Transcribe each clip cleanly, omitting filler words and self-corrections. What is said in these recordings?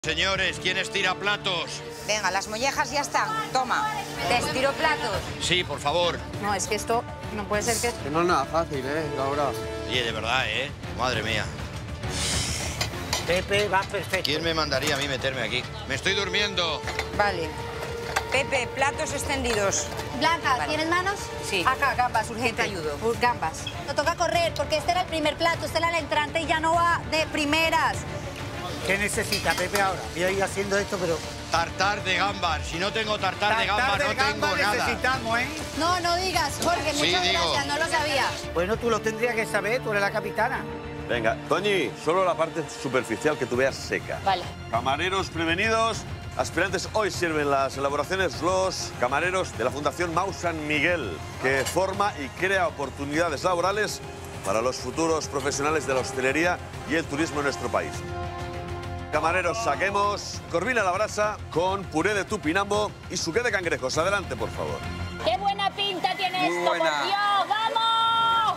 Señores, ¿quién estira platos? Venga, las mollejas ya están. Toma, te estiro platos. Sí, por favor. No, es que esto no puede ser que... Que no es nada fácil, Laura. Oye, de verdad, Madre mía. Pepe, va perfecto. ¿Quién me mandaría a mí meterme aquí? Me estoy durmiendo. Vale. Pepe, platos extendidos. Blanca, Vale. ¿tienes manos? Sí. Acá, gambas, urgente. Te ayudo. Gambas. No toca correr porque este era el primer plato, este era la entrante y ya no va de primeras. ¿Qué necesita Pepe ahora? Voy a ir haciendo esto, pero... Tartar de gambas. Si no tengo tartar de gambas, no tengo nada. necesitamos, ¿eh? No, no digas, Jorge, Sí, muchas digo. gracias, no lo sabía. Bueno, tú lo tendrías que saber, tú eres la capitana. Venga, Toñi, solo la parte superficial que tú veas seca. Vale. Camareros prevenidos. Aspirantes, hoy sirven las elaboraciones los camareros de la Fundación Mau San Miguel, que forma y crea oportunidades laborales para los futuros profesionales de la hostelería y el turismo en nuestro país. Camareros, saquemos corvina a la brasa con puré de tupinambo y suqué de cangrejos. Adelante, por favor. ¡Qué buena pinta tiene Muy esto, buena. por Dios! ¡Vamos!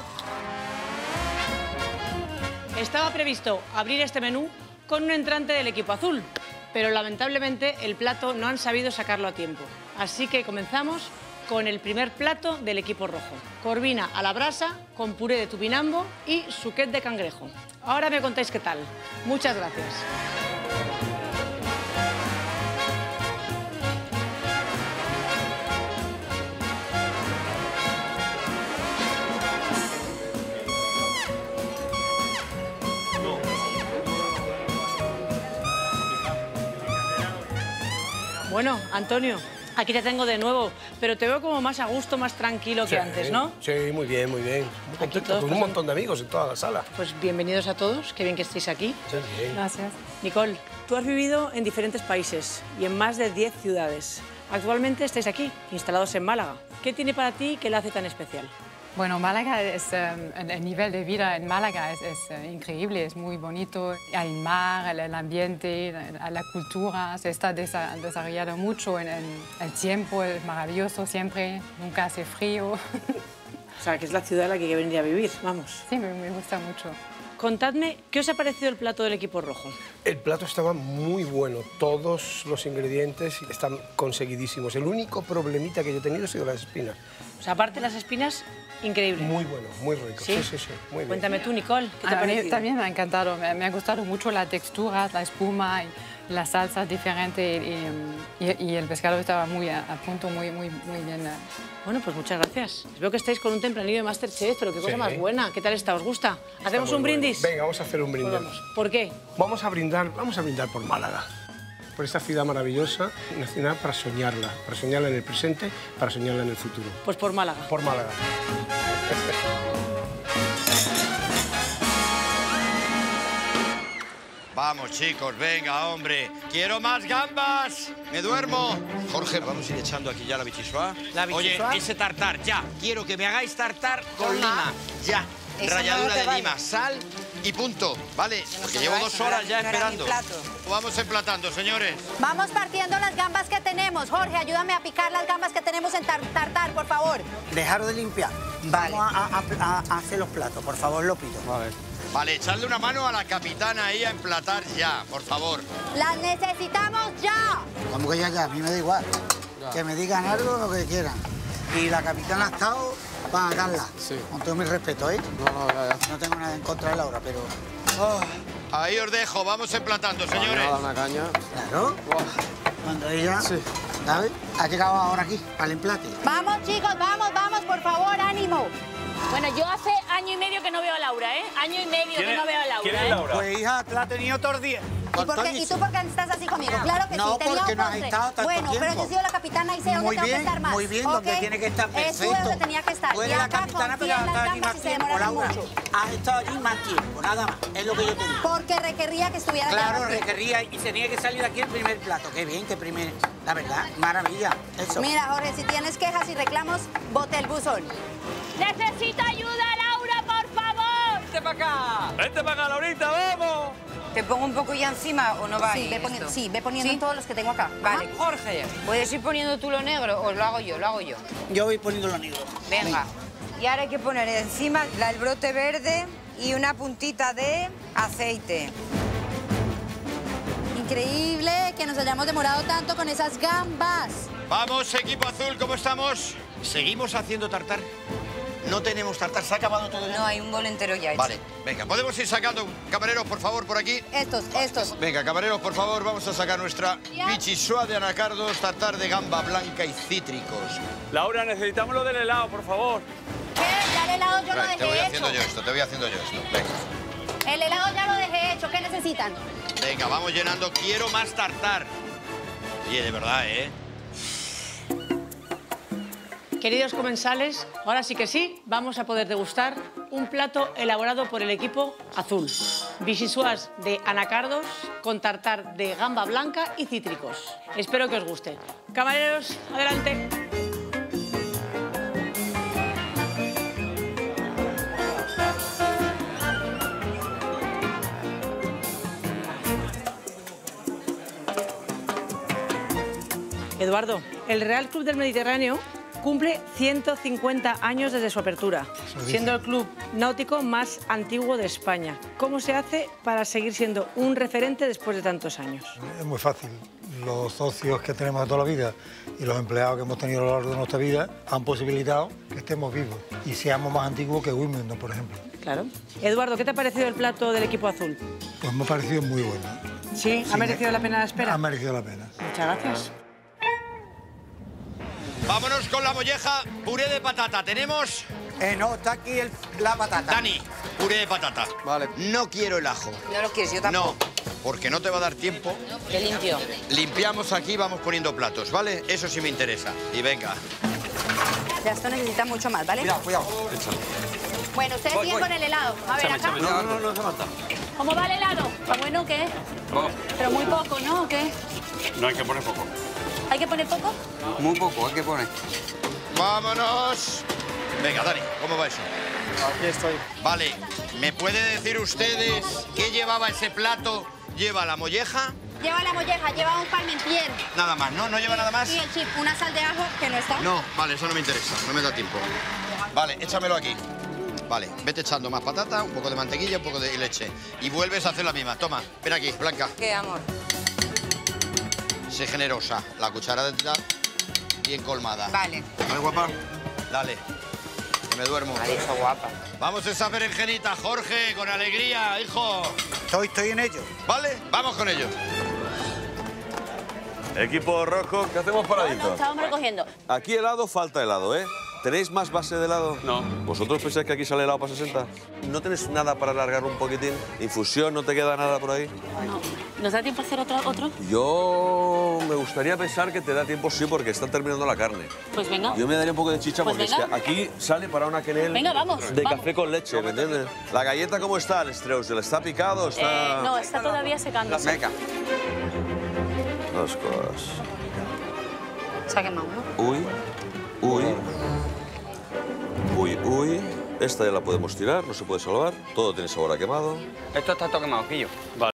Estaba previsto abrir este menú con un entrante del equipo azul, pero lamentablemente el plato no han sabido sacarlo a tiempo. Así que comenzamos con el primer plato del equipo rojo. Corvina a la brasa con puré de tupinambo y suquet de cangrejo. Ahora me contáis qué tal. Muchas gracias. Bueno, Antonio, aquí te tengo de nuevo, pero te veo como más a gusto, más tranquilo que antes, ¿no? Sí, muy bien, muy bien. Muy contento, todos con un montón de amigos en toda la sala. Pues bienvenidos a todos, qué bien que estéis aquí. Sí, bien. Gracias. Nicole, tú has vivido en diferentes países y en más de 10 ciudades. Actualmente estáis aquí, instalados en Málaga. ¿Qué tiene para ti que la hace tan especial? Bueno, Málaga es el nivel de vida en Málaga es increíble, es muy bonito. Hay mar, el ambiente, la cultura se está desarrollando mucho en el tiempo, es maravilloso siempre, nunca hace frío. O sea, que es la ciudad a la que hay que venir a vivir, vamos. Sí, me gusta mucho. Contadme, ¿qué os ha parecido el plato del equipo rojo? El plato estaba muy bueno, todos los ingredientes están conseguidísimos. El único problemita que yo he tenido ha sido las espinas. O sea, aparte de las espinas, increíble. Muy bueno, muy rico. ¿Sí? Sí, muy bien. Cuéntame tú, Nicole, ¿qué te ha A mí parecido? también me ha encantado, me ha gustado mucho la textura, la espuma y las salsas diferentes y el pescado estaba muy a punto, muy bien. Bueno, pues muchas gracias. Veo que estáis con un tempranillo de Masterchef, pero qué cosa Sí. más buena. ¿Qué tal está? ¿Os gusta? Está ¿Hacemos muy un bueno. brindis? Venga, vamos a hacer un Pues brindis. vamos. ¿Por qué? Vamos a brindar por Málaga, por esta ciudad maravillosa, una ciudad para soñarla en el presente, para soñarla en el futuro. Pues por Málaga. Por Málaga. Vamos, chicos, venga, hombre. ¡Quiero más gambas! ¡Me duermo! Jorge, vamos a ir echando aquí ya la bichisua. ¿La bichisua? Oye, ese tartar, ya. Quiero que me hagáis tartar con Toma. lima. Ya. Eso Ralladura no te de vale. lima, sal y punto. ¿Vale? Porque llevo 2 horas ya esperando. Vamos emplatando, señores. Vamos partiendo las gambas que tenemos. Jorge, ayúdame a picar las gambas que tenemos en tartar, por favor. Dejaros de limpiar. Vale. Vamos a hacer los platos, por favor, lo pido. Vale, echarle una mano a la capitana ahí a emplatar ya, por favor. Las necesitamos ya. Como que ya, a mí me da igual. Que me digan algo, lo que quieran. Y la capitana ha estado para darla. Sí. Con todo mi respeto, ¿eh? No, No tengo nada en contra de Laura, pero... Ahí os dejo, vamos emplatando, señores. una caña. Claro. Cuando ella... Sí. ¿Sabes? Ha llegado ahora aquí, al emplate. Vamos, chicos, vamos, por favor, ánimo. Bueno, yo hace año y medio que no veo a Laura, ¿eh? Año y medio que no veo a Laura, ¿Quién es ¿eh? Laura? Pues hija, te la ha tenido todos los días. ¿Y tú por qué estás así conmigo? Claro que No, sí, tenía porque un no has postre. estado tanto Bueno, pero tiempo. yo he sido la capitana y sé dónde Muy tengo que bien, estar más. muy bien, ¿ok? donde tiene que estar perfecto. Eso es donde tenía que estar. Tú Y eres la acá capitana, pero confía has en las estado allí gambas más y se tiempo, demoran Laura. mucho. Has estado allí más tiempo, nada más. Es lo que yo te digo. Porque requería que estuviera allá Claro, más tiempo. requería y tenía que salir de aquí el primer plato. Qué bien, qué primer. La verdad, maravilla. Eso. Mira, Jorge, si tienes quejas y reclamos, bote el buzón. ¡Necesito ayuda, Laura, por favor! ¡Vente para acá! ¡Vente para acá, Laurita, vamos! ¿Te pongo un poco ya encima o no va Sí, ahí ve poniendo ¿Sí? todos los que tengo acá. Vale, Ajá. Jorge, ¿puedes ir poniendo tú lo negro o lo hago yo? Lo hago yo. Yo voy poniendo lo negro. Venga. Y ahora hay que poner encima el brote verde y una puntita de aceite. Increíble que nos hayamos demorado tanto con esas gambas. Vamos, equipo azul, ¿cómo estamos? ¿Seguimos haciendo tartar? No tenemos tartar, ¿se ha acabado todo ya? No, hay un bol entero ya hecho. Vale, venga, ¿podemos ir sacando, camareros, por favor, por aquí? Estos. Venga, camareros, por favor, vamos a sacar nuestra bichisua de anacardos, tartar de gamba blanca y cítricos. Laura, necesitamos lo del helado, por favor. ¿Qué? Ya el helado yo lo dejé Te voy haciendo hecho. yo esto, te voy haciendo yo esto. Venga. El helado ya lo dejé hecho. ¿Qué necesitan? Venga, vamos llenando. Quiero más tartar. Oye, de verdad, ¿eh? Queridos comensales, ahora sí que sí, vamos a poder degustar un plato elaborado por el equipo azul. Vichyssoise de anacardos con tartar de gamba blanca y cítricos. Espero que os guste. Camareros, adelante. Eduardo, el Real Club del Mediterráneo cumple 150 años desde su apertura, siendo el club náutico más antiguo de España. ¿Cómo se hace para seguir siendo un referente después de tantos años? Es muy fácil. Los socios que tenemos de toda la vida y los empleados que hemos tenido a lo largo de nuestra vida han posibilitado que estemos vivos y seamos más antiguos que Wimbledon, por ejemplo. Claro. Eduardo, ¿qué te ha parecido el plato del equipo azul? Pues me ha parecido muy bueno. ¿Sí? ¿Ha merecido la pena la espera? Ha merecido la pena. Muchas gracias. Vámonos con la molleja, puré de patata. ¿Tenemos? No, está aquí la patata. Dani, puré de patata. Vale. No quiero el ajo. No lo quieres, yo tampoco. No, porque no te va a dar tiempo. Te limpio. Limpiamos aquí, vamos poniendo platos, ¿vale? Eso sí me interesa. Y venga. Ya esto necesita mucho más, ¿vale? Cuidado. Bueno, ustedes siguen con el helado. A ver, acá. No hace falta. ¿Cómo va el helado? ¿Está bueno o qué? Pero muy poco, ¿no? ¿O qué? No hay que poner poco. ¿Hay que poner poco? Muy poco, hay que poner. ¡Vámonos! Venga, Dani, ¿cómo va eso? Aquí estoy. Vale, ¿me puede decir ustedes qué llevaba ese plato? ¿Lleva la molleja? Lleva la molleja, lleva un parmentier. Nada más, ¿no? ¿No lleva nada más? Y el chip, una sal de ajo que no está. No, vale, eso no me interesa, no me da tiempo. Vale, échamelo aquí. Vale, vete echando más patata, un poco de mantequilla, un poco de leche. Y vuelves a hacer la misma. Toma, ven aquí, Blanca. ¿Qué, amor? Sé generosa. La cuchara de bien colmada. Vale. Vale, guapa. Dale. Que me duermo. Vale, eso guapa. Vamos a esa berenjenita, Jorge, con alegría, hijo. Estoy en ello. ¿Vale? Vamos con ello. Equipo rojo, ¿qué hacemos paradito? Estábamos recogiendo. Aquí helado, falta helado, ¿eh? ¿Tenéis más base de helado? No. ¿Vosotros pensáis que aquí sale helado para 60? ¿No tenéis nada para alargar un poquitín? ¿Infusión? ¿No te queda nada por ahí? No. ¿Nos da tiempo a hacer otro? Yo me gustaría pensar que te da tiempo, sí, porque está terminando la carne. Pues venga. Yo me daría un poco de chicha Pues porque es venga. que aquí sale para una quenel Venga, vamos, de vamos. café con leche, ¿me entiendes? ¿La galleta cómo está, el Streusel? ¿Está picado? ¿Está...? No, está todavía secándose. Venga. Dos cosas. Se ha quemado, ¿no? Uy, uy. Uy, uy. Esta ya la podemos tirar, no se puede salvar. Todo tiene sabor a quemado. Esto está todo quemado, Quillo. Vale.